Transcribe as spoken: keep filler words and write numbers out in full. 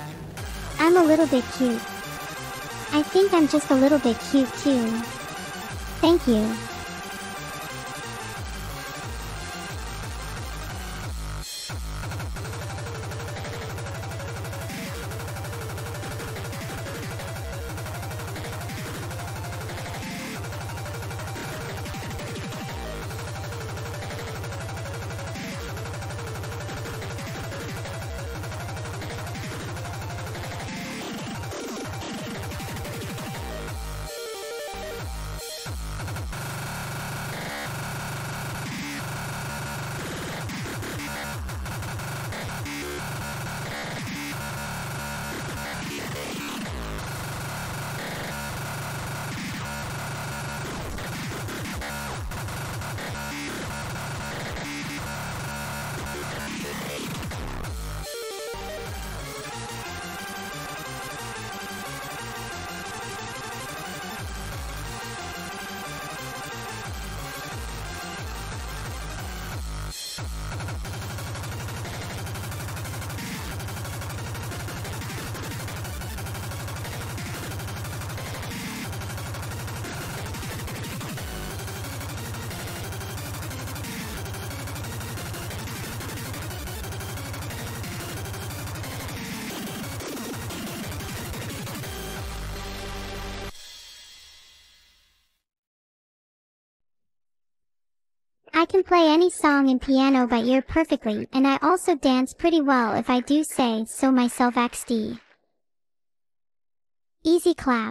I'm a little bit cute. I think I'm just a little bit cute too. Thank you. I can play any song in piano by ear perfectly, and I also dance pretty well if I do say so myself. X D. Easy clap.